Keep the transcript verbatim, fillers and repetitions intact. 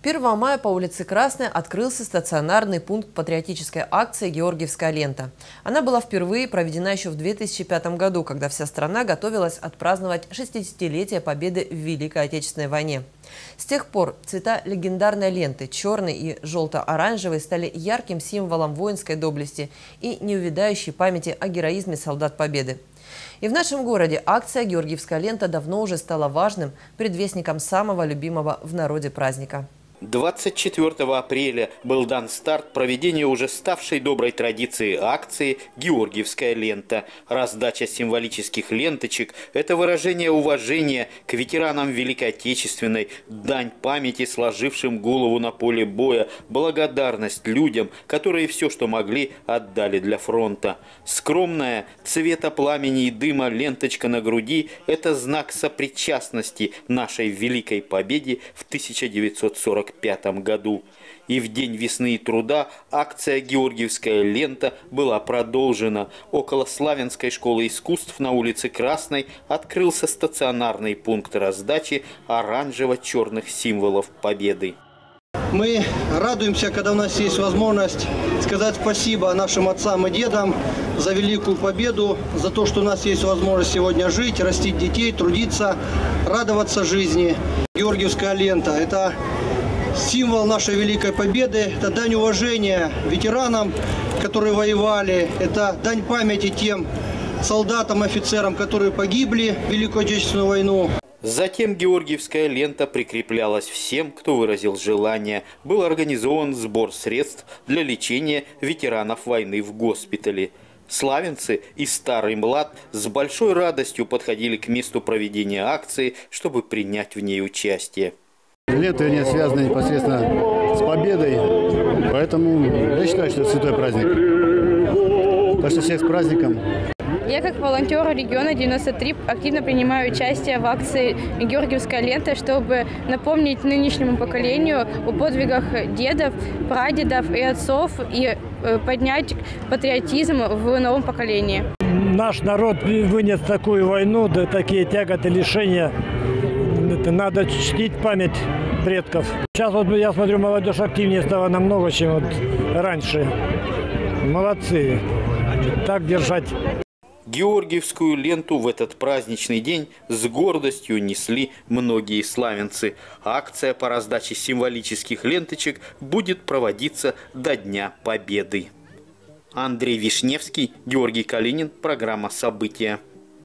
первого мая по улице Красной открылся стационарный пункт патриотической акции «Георгиевская лента». Она была впервые проведена еще в две тысячи пятом году, когда вся страна готовилась отпраздновать шестидесятилетие победы в Великой Отечественной войне. С тех пор цвета легендарной ленты черный и желто-оранжевый стали ярким символом воинской доблести и неувядающей памяти о героизме солдат Победы. И в нашем городе акция «Георгиевская лента» давно уже стала важным предвестником самого любимого в народе праздника. двадцать четвёртого апреля был дан старт проведению уже ставшей доброй традиции акции «Георгиевская лента». Раздача символических ленточек – это выражение уважения к ветеранам Великой Отечественной, дань памяти сложившим голову на поле боя, благодарность людям, которые все, что могли, отдали для фронта. Скромная, цвета пламени и дыма ленточка на груди – это знак сопричастности нашей великой победе в тысяча девятьсот сорок пятом году. И в день весны и труда акция «Георгиевская лента» была продолжена. Около Славянской школы искусств на улице Красной открылся стационарный пункт раздачи оранжево-черных символов Победы. Мы радуемся, когда у нас есть возможность сказать спасибо нашим отцам и дедам за великую победу, за то, что у нас есть возможность сегодня жить, растить детей, трудиться, радоваться жизни. Георгиевская лента – это символ нашей великой победы, это дань уважения ветеранам, которые воевали, это дань памяти тем солдатам, офицерам, которые погибли в Великую Отечественную войну. Затем Георгиевская лента прикреплялась всем, кто выразил желание. Был организован сбор средств для лечения ветеранов войны в госпитале. Славянцы и Старый Млад с большой радостью подходили к месту проведения акции, чтобы принять в ней участие. Лента не связана непосредственно с победой, поэтому я считаю, что это святой праздник. Так что всех с праздником. Я как волонтер региона девяносто три активно принимаю участие в акции «Георгиевская лента», чтобы напомнить нынешнему поколению о подвигах дедов, прадедов и отцов и поднять патриотизм в новом поколении. Наш народ вынес такую войну, да, такие тяготы, лишения. Надо чтить память предков. Сейчас вот я смотрю, молодежь активнее стала намного, чем вот раньше. Молодцы. Так держать. Георгиевскую ленту в этот праздничный день с гордостью несли многие славянцы. Акция по раздаче символических ленточек будет проводиться до Дня Победы. Андрей Вишневский, Георгий Калинин. Программа «События».